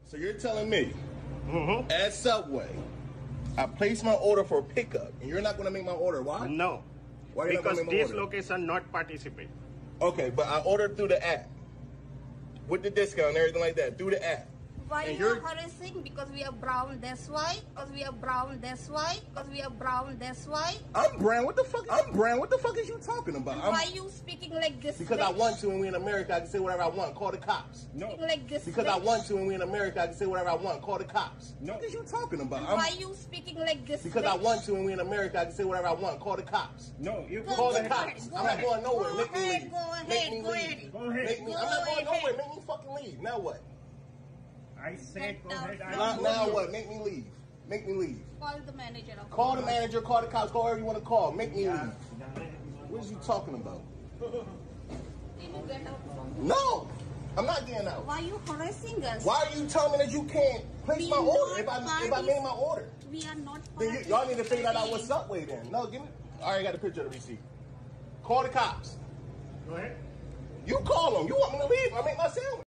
So you're telling me at Subway, I placed my order for pickup, and you're not going to make my order? Why? No. Why you not Because gonna make my this order? location not participate. Okay, but I ordered through the app with the discount and everything like that through the app. Why And you are you're- harassing? Because we are brown, that's why. Because we are brown, that's why. Because we are brown, that's why. I'm brown. What the fuck? I'm brown. What the fuck is you talking about? Why you speaking like this? Because I bitch? want to, and we in America, I can say whatever I want. Call the cops. Speaking like this. Because I bitch. want to, and we in America, I can say whatever I want. Call the cops. What is you talking about? Why you speaking like this? Because bitch? I want to, and we in America, I can say whatever I want. Call the cops. You Call the cops. I'm not going nowhere. Go Make me ahead, leave. go ahead, Make me go leave. ahead. Go ahead. Make me. I'm Go not going ahead. nowhere. Make me fucking leave. Now what? I said go ahead. Now what? Make me leave. Make me leave. Call the manager. Of Call the manager. Call the cops. Call whoever you want to call. Make me leave. What is you talking about? Can you get out from No, I'm not getting out. Why you harassing us? Why are you telling me that you can't place We my order not if I made my order? We are not. Then y'all need to figure that out with Subway then. No, give me. I already got a picture of the receipt. Call the cops. Go ahead. You call them. You want me to leave? I make my sandwich.